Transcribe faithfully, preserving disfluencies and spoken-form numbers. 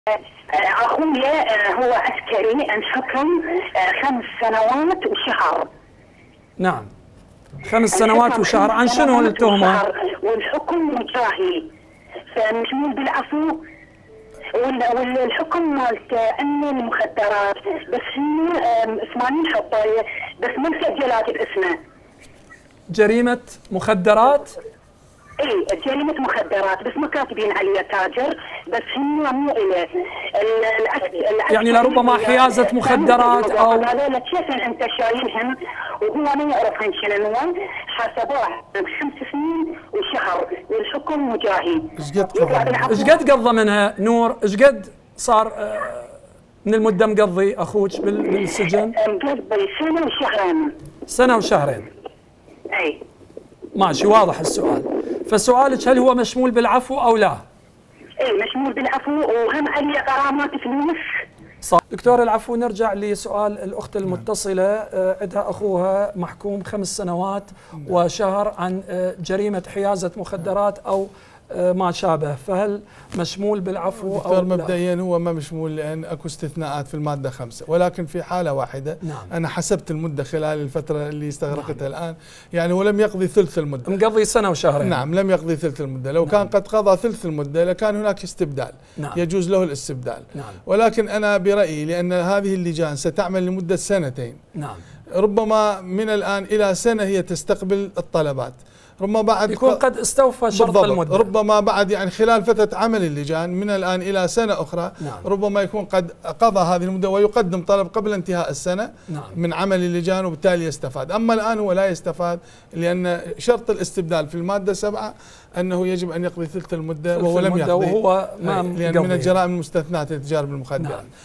اخويا هو عسكري انحكم خمس سنوات وشهر. نعم، خمس سنوات وشهر. عن شنو التهمة؟ والحكم مجاهي، فمشمول بالعفو. والحكم مالته امن المخدرات، بس هي ثمانين حطايه بس ما مسجلات باسمه. جريمة مخدرات؟ اي جريمة مخدرات بس ما كاتبين عليه تاجر، بس هي مو اليه. يعني لربما حيازة مخدرات او لا لا كيف انت شايلهم وهو ما يعرفهم شنو، حسبوه خمس سنين وشهر والحكم مجاهي. ايش قد قضى؟ ايش قد قضى منها نور؟ ايش قد صار من المدة مقضي اخوك بالسجن؟ مقضي سنة وشهرين. سنة وشهرين. اي ماشي، واضح السؤال. فسؤالك هل هو مشمول بالعفو او لا؟ اي مشمول بالعفو وهم عليه غرامات فلوس. صح. دكتور العفو، نرجع لسؤال الاخت المتصله. عندها اخوها محكوم خمس سنوات وشهر عن جريمه حيازه مخدرات او ما شابه، فهل مشمول بالعفو او لا؟ مبدئيا هو ما مشمول، لان اكو استثناءات في الماده خمسة، ولكن في حاله واحده. نعم. انا حسبت المده خلال الفتره اللي استغرقتها. نعم. الان يعني ولم يقضي ثلث المده، مقضي سنه وشهرين. نعم، لم يقضي ثلث المده. لو نعم. كان قد قضى ثلث المده لكان هناك استبدال. نعم. يجوز له الاستبدال. نعم. ولكن انا برايي لان هذه اللجان ستعمل لمده سنتين. نعم. ربما من الان الى سنه هي تستقبل الطلبات، ربما بعد يكون قد استوفى شرط المدة. ربما بعد يعني خلال فترة عمل اللجان من الآن إلى سنة أخرى. نعم. ربما يكون قد قضى هذه المدة ويقدم طلب قبل انتهاء السنة. نعم. من عمل اللجان وبالتالي يستفاد. أما الآن هو لا يستفاد، لأن شرط الاستبدال في المادة سبعة أنه يجب أن يقضي ثلث المدة وهو لم يقضي، وهو ما لأن من الجرائم المستثناة التجارة بالمخدرات. نعم.